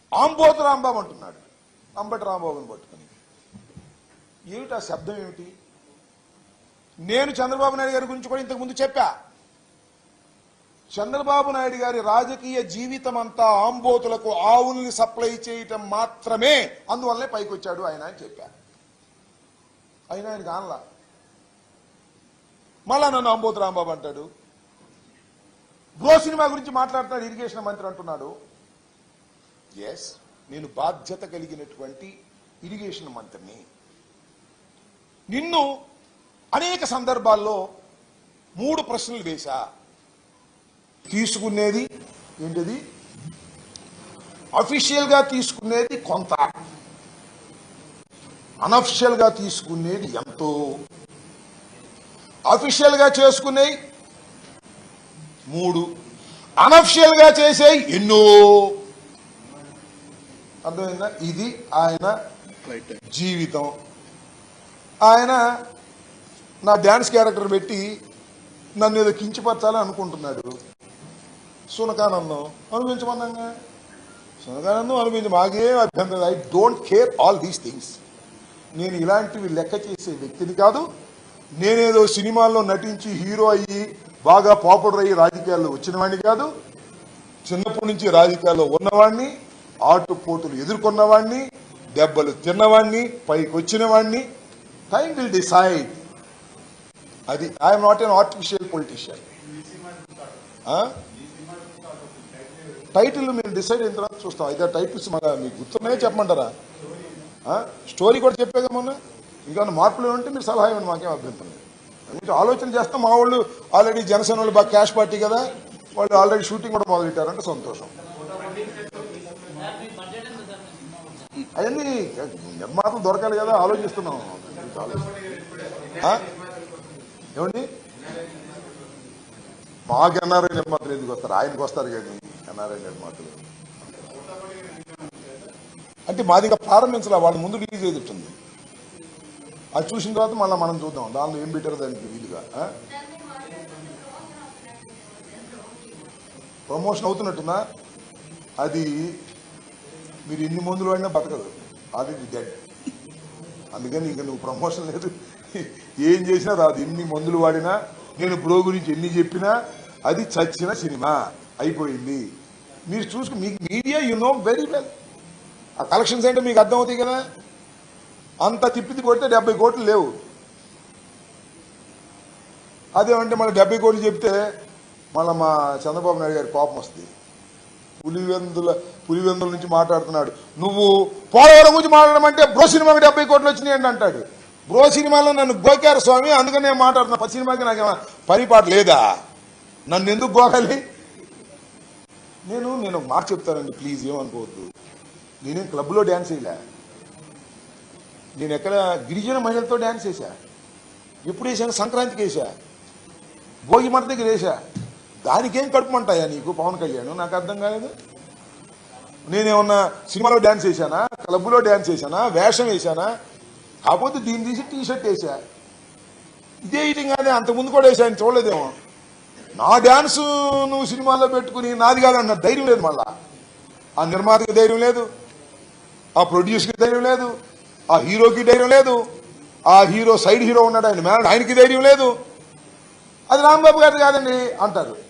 ఆంబోతు రాంబాబు అంటున్నాడు, అంబటి రాంబాబుని పట్టుకుని. ఏమిటి ఆ శబ్దం ఏమిటి? నేను చంద్రబాబు నాయుడు గారి గురించి కూడా ఇంతకుముందు చెప్పా. చంద్రబాబు నాయుడు గారి రాజకీయ జీవితం అంతా ఆంబోతులకు ఆవుల్ని సప్లై చేయటం మాత్రమే, అందువల్లనే పైకి వచ్చాడు ఆయన అని చెప్పా. అయినా ఆయన కానలా, మళ్ళా నన్ను ఆంబోతు రాంబాబు అంటాడు. బ్రో సినిమా గురించి మాట్లాడుతున్నాడు, ఇరిగేషన్ మంత్రి అంటున్నాడు. ఎస్, నేను బాధ్యత కలిగినటువంటి ఇరిగేషన్ మంత్రిని. నిన్ను అనేక సందర్భాల్లో 3 ప్రశ్నలు వేశా. తీసుకునేది ఏంటిది? అఫీషియల్ గా తీసుకునేది కొంత, అనఫిషియల్ గా తీసుకునేది ఎంతో, అఫీషియల్ గా చేసుకునేవి 3, అనఫిషియల్ గా చేసేవి ఎన్నో. అర్థమైందా? ఇది ఆయన జీవితం. ఆయన నా డ్యాన్స్ క్యారెక్టర్ పెట్టి నన్ను ఏదో కించపరచాలని అనుకుంటున్నాడు. సునకానందం అనుభవించమన్నాగా, సునకానందం అనుభవించి మాకేం అభ్యంతరం. I don't care all these things. నేను ఇలాంటివి లెక్క చేసే వ్యక్తిని కాదు. నేనేదో సినిమాల్లో నటించి హీరో అయ్యి బాగా పాపులర్ అయ్యి రాజకీయాల్లో వచ్చిన వాడిని కాదు. చిన్నప్పటి నుంచి రాజకీయాల్లో ఉన్నవాడిని, ఆటుపోటులు ఎదుర్కొన్నవాడిని, దెబ్బలు తిన్నవాడిని, పైకి వచ్చిన వాడిని. Time will decide. అది I'm not an artificial politician. Title మీరు డిసైడ్ అయిన తర్వాత చూస్తాం. అయితే టైటిల్స్ మన మీకు గుర్తున్నాయో చెప్పమంటారా? స్టోరీ కూడా చెప్పాగా మొన్న. ఇంకా మార్పులు ఉంటే మీరు సలహా ఇవ్వండి, మాకేం అభ్యంతరం లేదు. మీరు ఆలోచన చేస్తాం. మా వాళ్ళు ఆల్రెడీ జనసేన వాళ్ళు బాగా క్యాష్ పార్టీ కదా, వాళ్ళు ఆల్రెడీ షూటింగ్ కూడా మొదలెట్టారంటే సంతోషం. అవన్నీ నిర్మాతలు దొరకాలి కదా, ఆలోచిస్తున్నాం. ఏమండి, మాకు ఎన్ఆర్ఐ నిర్మాతలు ఎందుకు వస్తారు? ఆయనకు వస్తారు కానీ ఎన్ఆర్ఐ నిర్మాతలు అంటే మాది ఇంకా ప్రారంభించాల, వాళ్ళ ముందు రిలీజ్ ఎదుగుతుంది. అది చూసిన తర్వాత మళ్ళీ మనం చూద్దాం దానిలో ఏం పెట్టారో దానికి వీలుగా. ప్రమోషన్ అవుతున్నట్టున్నా అది మీరు ఎన్ని మందులు వాడినా బతకదు, ఆల్రెడీ డెడ్. అందుకని ఇంకా నువ్వు ప్రమోషన్ లేదు, ఏం చేసినా రాదు. ఎన్ని మందులు వాడినా, నేను బ్రో గురించి ఎన్ని చెప్పినా అది చచ్చిన సినిమా అయిపోయింది. మీరు చూసుకు, మీకు media you know very well. ఆ కలెక్షన్స్ అంటే మీకు అర్థం అవుతాయి కదా. అంత తిప్పిది కొడితే 70 కోట్లు లేవు. అదేమంటే మళ్ళీ 70 కోట్లు చెప్తే మళ్ళీ మా చంద్రబాబు నాయుడు గారి కోపం వస్తుంది. పులివెందుల నుంచి మాట్లాడుతున్నాడు, నువ్వు పోలవరం గురించి మాట్లాడమంటే బ్రో సినిమాకి 70 కోట్లు వచ్చినాయి అని అంటాడు. బ్రో సినిమాలో నన్ను గోకారు స్వామి, అందుకని నేను మాట్లాడుతున్నా. పది సినిమాకి నాకేమో పరిపాటు లేదా? నన్ను ఎందుకు గోకాలి? నేను మాట చెప్తానండి, ప్లీజ్ ఏమనుకోవద్దు. నేనేం క్లబ్లో డ్యాన్స్ వేయలే. నేను ఎక్కడ గిరిజన మహిళలతో డ్యాన్స్ వేసా. ఎప్పుడు వేసాను? సంక్రాంతికి వేసా, భోగి మంట దగ్గర వేసా. దానికేం కడుపుమంటాయా నీకు పవన్ కళ్యాణ్? నాకు అర్థం కాలేదు. నేనేమన్నా సినిమాలో డ్యాన్స్ వేసానా, క్లబ్లో డ్యాన్స్ వేసానా, వేషం వేసానా? కాకపోతే దీన్ని తీసి టీషర్ట్ వేసా. ఇదే ఈటింగ్ కానీ అంతకుముందు కూడా వేసాను, చూడలేదేమో. నా డ్యాన్స్ నువ్వు సినిమాల్లో పెట్టుకుని నాది కాదన్న ధైర్యం లేదు. మళ్ళా ఆ నిర్మాతకి ధైర్యం లేదు, ఆ ప్రొడ్యూసర్కి ధైర్యం లేదు, ఆ హీరోకి ధైర్యం లేదు, ఆ హీరో సైడ్ హీరో ఉన్నాడు ఆయన ఆయనకి ధైర్యం లేదు. అది రాంబాబు గారు కాదండి అంటారు.